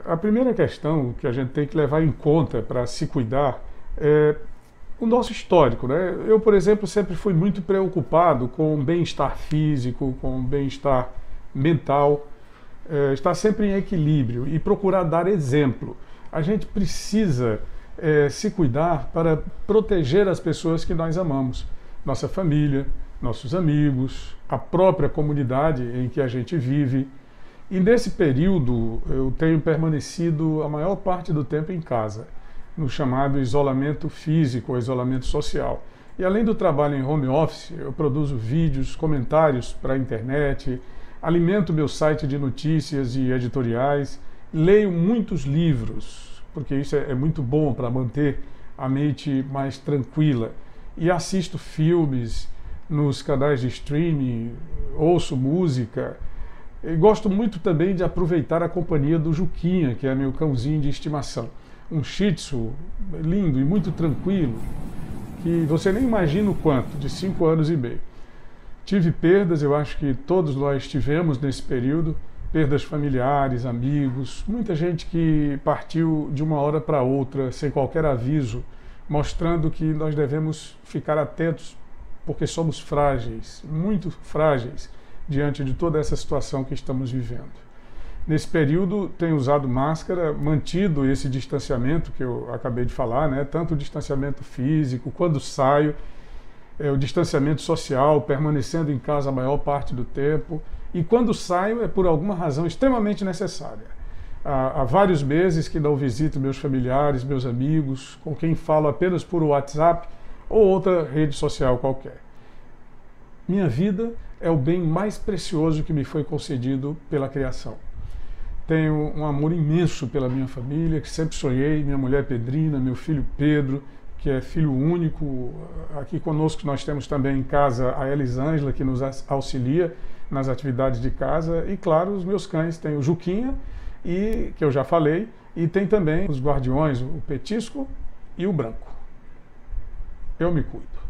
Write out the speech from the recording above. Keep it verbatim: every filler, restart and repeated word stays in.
a primeira questão que a gente tem que levar em conta para se cuidar é o nosso histórico, né? Eu, por exemplo, sempre fui muito preocupado com o bem-estar físico, com o bem-estar mental, é, estar sempre em equilíbrio e procurar dar exemplo. A gente precisa é, se cuidar para proteger as pessoas que nós amamos, nossa família, nossos amigos, a própria comunidade em que a gente vive. E nesse período eu tenho permanecido a maior parte do tempo em casa, no chamado isolamento físico ou isolamento social. E além do trabalho em home office, eu produzo vídeos, comentários para a internet, alimento meu site de notícias e editoriais, leio muitos livros, porque isso é, é muito bom para manter a mente mais tranquila, e assisto filmes nos canais de streaming, ouço música. E gosto muito também de aproveitar a companhia do Juquinha, que é meu cãozinho de estimação. Um Shih Tzu lindo e muito tranquilo, que você nem imagina o quanto, de cinco anos e meio. Tive perdas, eu acho que todos nós tivemos nesse período, perdas familiares, amigos, muita gente que partiu de uma hora para outra, sem qualquer aviso, mostrando que nós devemos ficar atentos, porque somos frágeis, muito frágeis, diante de toda essa situação que estamos vivendo. Nesse período, tenho usado máscara, mantido esse distanciamento que eu acabei de falar, né? Tanto o distanciamento físico, quando saio, é, o distanciamento social, permanecendo em casa a maior parte do tempo, e quando saio é por alguma razão extremamente necessária. Há, há vários meses que não visito meus familiares, meus amigos, com quem falo apenas por WhatsApp ou outra rede social qualquer. Minha vida é o bem mais precioso que me foi concedido pela criação. Tenho um amor imenso pela minha família, que sempre sonhei, minha mulher Pedrina, meu filho Pedro, que é filho único. Aqui conosco nós temos também em casa a Elisângela, que nos auxilia nas atividades de casa, e claro, os meus cães, tem o Juquinha, e, que eu já falei, e tem também os guardiões, o Petisco e o Branco. Eu me cuido.